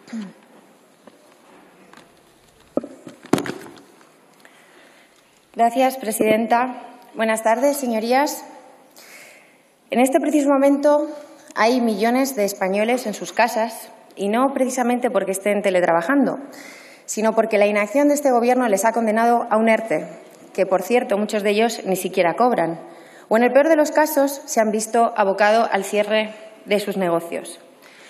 Gracias, presidenta. Buenas tardes, señorías. En este preciso momento hay millones de españoles en sus casas y no precisamente porque estén teletrabajando, sino porque la inacción de este Gobierno les ha condenado a un ERTE, que, por cierto, muchos de ellos ni siquiera cobran, o en el peor de los casos se han visto abocados al cierre de sus negocios.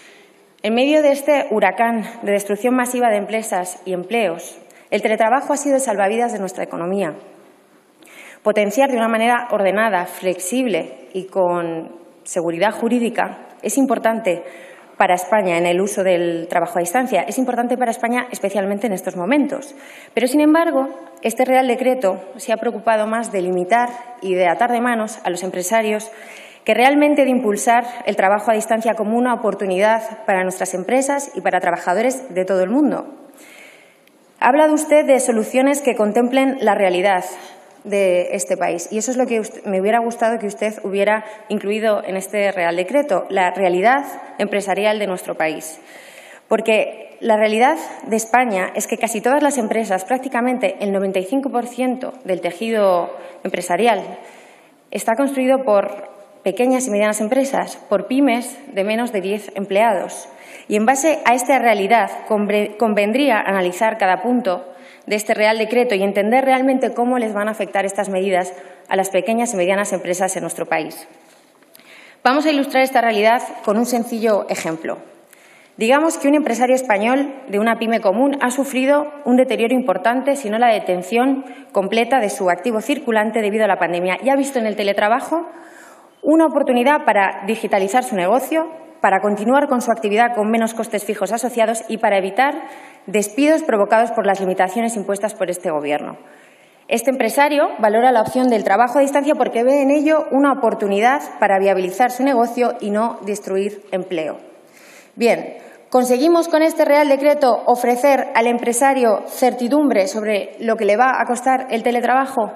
En medio de este huracán de destrucción masiva de empresas y empleos, el teletrabajo ha sido el salvavidas de nuestra economía. Potenciar de una manera ordenada, flexible y con seguridad jurídica es importante para España en el uso del trabajo a distancia. Es importante para España especialmente en estos momentos. Pero, sin embargo, este Real Decreto se ha preocupado más de limitar y de atar de manos a los empresarios que realmente de impulsar el trabajo a distancia como una oportunidad para nuestras empresas y para trabajadores de todo el mundo. Ha hablado usted de soluciones que contemplen la realidad de este país. Y eso es lo que me hubiera gustado que usted hubiera incluido en este Real Decreto, la realidad empresarial de nuestro país. Porque la realidad de España es que casi todas las empresas, prácticamente el 95% del tejido empresarial, está construido por pequeñas y medianas empresas, por pymes de menos de 10 empleados. Y en base a esta realidad convendría analizar cada punto de este Real Decreto y entender realmente cómo les van a afectar estas medidas a las pequeñas y medianas empresas en nuestro país. Vamos a ilustrar esta realidad con un sencillo ejemplo. Digamos que un empresario español de una pyme común ha sufrido un deterioro importante, si no la detención completa de su activo circulante debido a la pandemia y ha visto en el teletrabajo una oportunidad para digitalizar su negocio, para continuar con su actividad con menos costes fijos asociados y para evitar despidos provocados por las limitaciones impuestas por este Gobierno. Este empresario valora la opción del trabajo a distancia porque ve en ello una oportunidad para viabilizar su negocio y no destruir empleo. Bien, ¿conseguimos con este Real Decreto ofrecer al empresario certidumbre sobre lo que le va a costar el teletrabajo?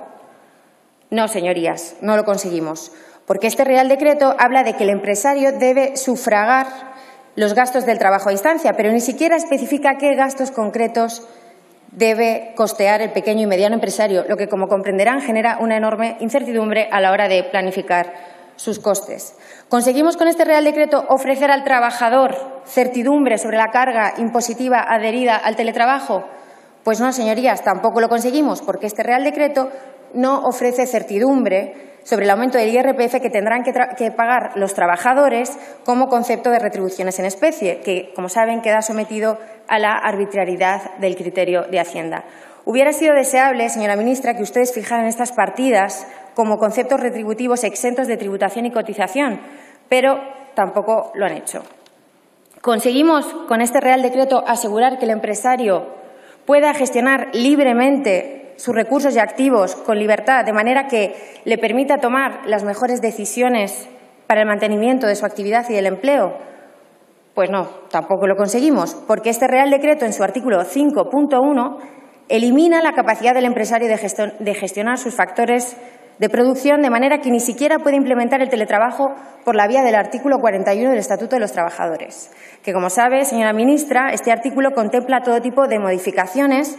No, señorías, no lo conseguimos. Porque este Real Decreto habla de que el empresario debe sufragar los gastos del trabajo a distancia, pero ni siquiera especifica qué gastos concretos debe costear el pequeño y mediano empresario, lo que, como comprenderán, genera una enorme incertidumbre a la hora de planificar sus costes. ¿Conseguimos con este Real Decreto ofrecer al trabajador certidumbre sobre la carga impositiva adherida al teletrabajo? Pues no, señorías, tampoco lo conseguimos, porque este Real Decreto no ofrece certidumbre sobre el aumento del IRPF que tendrán que pagar los trabajadores como concepto de retribuciones en especie, que, como saben, queda sometido a la arbitrariedad del criterio de Hacienda. Hubiera sido deseable, señora ministra, que ustedes fijaran estas partidas como conceptos retributivos exentos de tributación y cotización, pero tampoco lo han hecho. ¿Conseguimos con este Real Decreto asegurar que el empresario pueda gestionar libremente sus recursos y activos con libertad, de manera que le permita tomar las mejores decisiones para el mantenimiento de su actividad y del empleo? Pues no, tampoco lo conseguimos, porque este Real Decreto, en su artículo 5.1, elimina la capacidad del empresario de gestionar sus factores de producción, de manera que ni siquiera puede implementar el teletrabajo por la vía del artículo 41 del Estatuto de los Trabajadores, que, como sabe, señora ministra, este artículo contempla todo tipo de modificaciones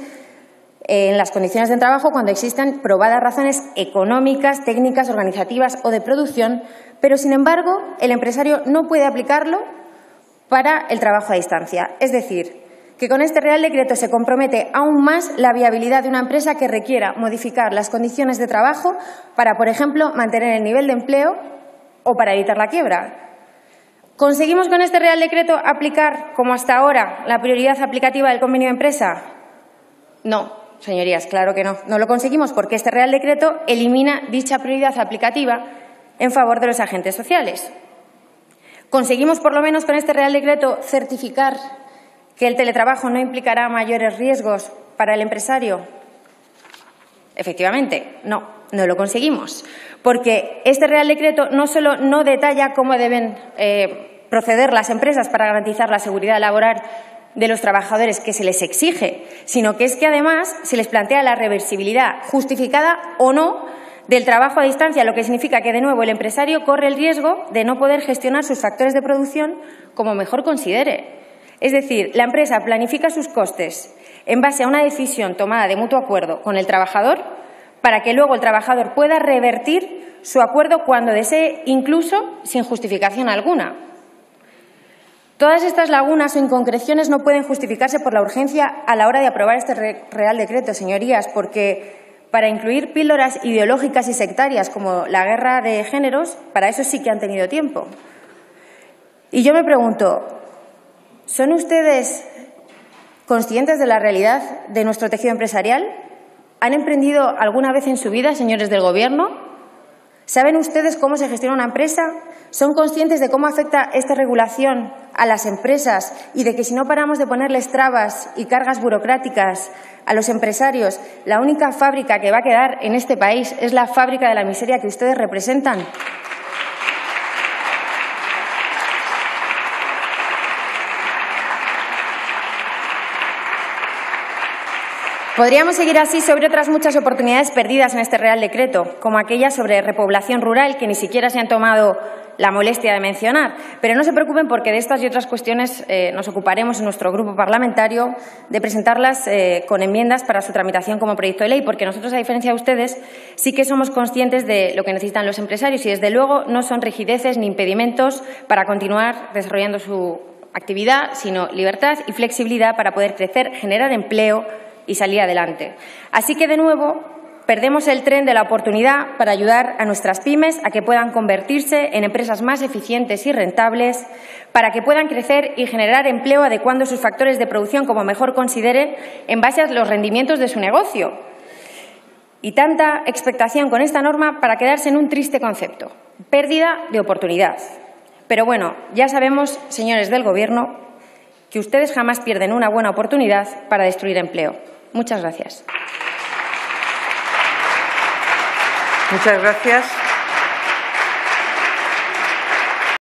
en las condiciones de trabajo cuando existen probadas razones económicas, técnicas, organizativas o de producción, pero, sin embargo, el empresario no puede aplicarlo para el trabajo a distancia. Es decir, que con este Real Decreto se compromete aún más la viabilidad de una empresa que requiera modificar las condiciones de trabajo para, por ejemplo, mantener el nivel de empleo o para evitar la quiebra. ¿Conseguimos con este Real Decreto aplicar, como hasta ahora, la prioridad aplicativa del convenio de empresa? No. Señorías, claro que no. No lo conseguimos porque este Real Decreto elimina dicha prioridad aplicativa en favor de los agentes sociales. ¿Conseguimos, por lo menos, con este Real Decreto certificar que el teletrabajo no implicará mayores riesgos para el empresario? Efectivamente, no lo conseguimos. Porque este Real Decreto no solo no detalla cómo deben proceder las empresas para garantizar la seguridad laboral de los trabajadores que se les exige, sino que es que además se les plantea la reversibilidad, justificada o no, del trabajo a distancia, lo que significa que, de nuevo, el empresario corre el riesgo de no poder gestionar sus factores de producción como mejor considere. Es decir, la empresa planifica sus costes en base a una decisión tomada de mutuo acuerdo con el trabajador para que luego el trabajador pueda revertir su acuerdo cuando desee, incluso sin justificación alguna. Todas estas lagunas o inconcreciones no pueden justificarse por la urgencia a la hora de aprobar este Real Decreto, señorías, porque para incluir píldoras ideológicas y sectarias como la guerra de géneros, para eso sí que han tenido tiempo. Y yo me pregunto, ¿son ustedes conscientes de la realidad de nuestro tejido empresarial? ¿Han emprendido alguna vez en su vida, señores del Gobierno? ¿Saben ustedes cómo se gestiona una empresa? ¿Son conscientes de cómo afecta esta regulación a las empresas y de que si no paramos de ponerles trabas y cargas burocráticas a los empresarios, la única fábrica que va a quedar en este país es la fábrica de la miseria que ustedes representan? Podríamos seguir así sobre otras muchas oportunidades perdidas en este Real Decreto, como aquella sobre repoblación rural, que ni siquiera se han tomado la molestia de mencionar. Pero no se preocupen, porque de estas y otras cuestiones nos ocuparemos en nuestro grupo parlamentario de presentarlas con enmiendas para su tramitación como proyecto de ley, porque nosotros, a diferencia de ustedes, sí que somos conscientes de lo que necesitan los empresarios y, desde luego, no son rigideces ni impedimentos para continuar desarrollando su actividad, sino libertad y flexibilidad para poder crecer, generar empleo y salir adelante. Así que, de nuevo, perdemos el tren de la oportunidad para ayudar a nuestras pymes a que puedan convertirse en empresas más eficientes y rentables, para que puedan crecer y generar empleo adecuando sus factores de producción como mejor consideren en base a los rendimientos de su negocio. Y tanta expectación con esta norma para quedarse en un triste concepto: pérdida de oportunidad. Pero bueno, ya sabemos, señores del Gobierno, que ustedes jamás pierden una buena oportunidad para destruir empleo. Muchas gracias. Muchas gracias.